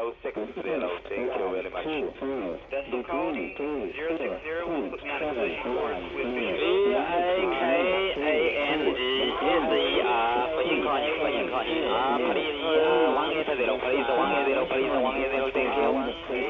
Thank you very much. Decimal code 060 will put me on a collision course with Bishop. VIKANE collision calling. Please, 王爷在这里，please, 王爷在这里，thank you.